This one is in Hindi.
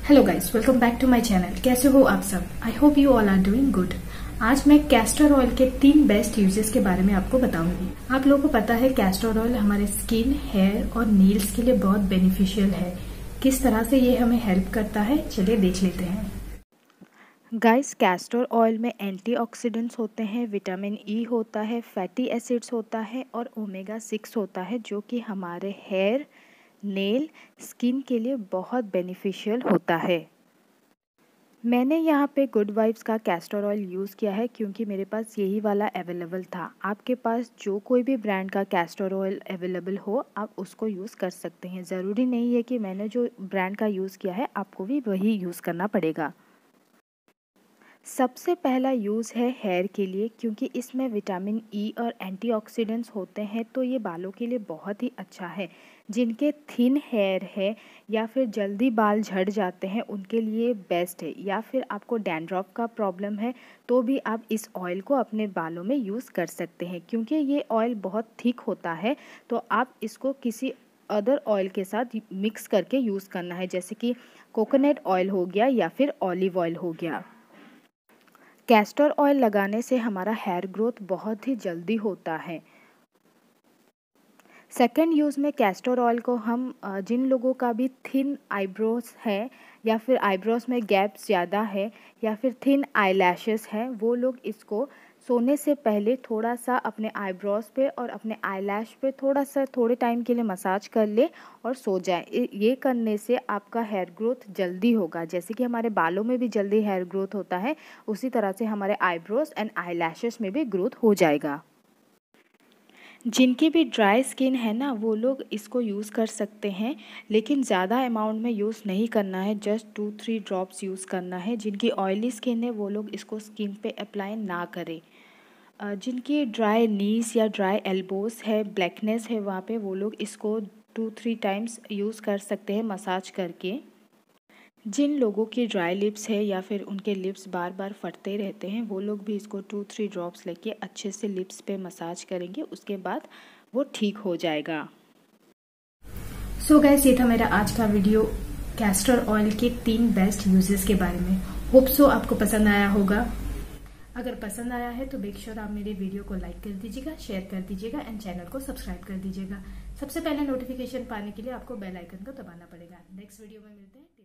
Hello guys, welcome back to my channel. कैसे हो आप सब? I hope you all are doing good. आज मैं कैस्टर ऑयल के 3 बेस्ट यूजेस के बारे में आपको बताऊंगी। आप लोगों को पता है कैस्टर ऑयल हमारे स्किन, हेयर और नील्स के लिए बहुत बेनिफिशियल है। किस तरह से ये हमें हेल्प करता है, चलिए देख लेते हैं। गाइस, कैस्टर ऑयल में एंटीऑक्सीडेंट्स होते हैं, विटामिन ई होता है, फैटी एसिड्स होता है और ओमेगा 6 होता है, जो कि हमारे हेयर, नेल, स्किन के लिए बहुत बेनिफिशियल होता है। मैंने यहाँ पे गुड वाइब्स का कैस्टर ऑयल यूज़ किया है क्योंकि मेरे पास यही वाला अवेलेबल था। आपके पास जो कोई भी ब्रांड का कैस्टर ऑयल अवेलेबल हो, आप उसको यूज़ कर सकते हैं। ज़रूरी नहीं है कि मैंने जो ब्रांड का यूज़ किया है आपको भी वही यूज़ करना पड़ेगा। सबसे पहला यूज़ है हेयर के लिए, क्योंकि इसमें विटामिन ई और एंटीऑक्सीडेंट्स होते हैं, तो ये बालों के लिए बहुत ही अच्छा है। जिनके थिन हेयर है या फिर जल्दी बाल झड़ जाते हैं उनके लिए बेस्ट है, या फिर आपको डैंड्रफ का प्रॉब्लम है तो भी आप इस ऑयल को अपने बालों में यूज़ कर सकते हैं। क्योंकि ये ऑयल बहुत थिक होता है तो आप इसको किसी अदर ऑयल के साथ मिक्स करके यूज़ करना है, जैसे कि कोकोनट ऑयल हो गया या फिर ऑलिव ऑयल हो गया। कैस्टर ऑयल लगाने से हमारा हेयर ग्रोथ बहुत ही जल्दी होता है। सेकेंड यूज़ में कैस्टर ऑयल को हम जिन लोगों का भी थिन आईब्रोज है या फिर आईब्रोज में गैप्स ज़्यादा है या फिर थिन आईलैशेस है, वो लोग इसको सोने से पहले थोड़ा सा अपने आईब्रोज पे और अपने आईलैश पे थोड़े टाइम के लिए मसाज कर ले और सो जाए। ये करने से आपका हेयर ग्रोथ जल्दी होगा। जैसे कि हमारे बालों में भी जल्दी हेयर ग्रोथ होता है, उसी तरह से हमारे आईब्रोज एंड आईलैशेस में भी ग्रोथ हो जाएगा। जिनकी भी ड्राई स्किन है ना, वो लोग इसको यूज़ कर सकते हैं, लेकिन ज़्यादा अमाउंट में यूज़ नहीं करना है, जस्ट 2-3 ड्रॉप्स यूज़ करना है। जिनकी ऑयली स्किन है वो लोग इसको स्किन पे अप्लाई ना करें। जिनकी ड्राई नीज या ड्राई एल्बोस है, ब्लैकनेस है, वहाँ पे वो लोग इसको 2-3 टाइम्स यूज़ कर सकते हैं मसाज करके। जिन लोगों की ड्राई लिप्स है या फिर उनके लिप्स बार बार फटते रहते हैं, वो लोग भी इसको 2-3 ड्रॉप्स लेके अच्छे से लिप्स पे मसाज करेंगे, उसके बाद वो ठीक हो जाएगा। सो गाइस, ये था मेरा आज का वीडियो कैस्टर ऑयल के 3 बेस्ट यूजेस के बारे में। होप सो आपको पसंद आया होगा। अगर पसंद आया है तो मेक श्योर आप मेरे वीडियो को लाइक कर दीजिएगा, शेयर कर दीजिएगा एंड चैनल को सब्सक्राइब कर दीजिएगा। सबसे पहले नोटिफिकेशन पाने के लिए आपको बेल आइकन को दबाना पड़ेगा। नेक्स्ट वीडियो में मिलते हैं।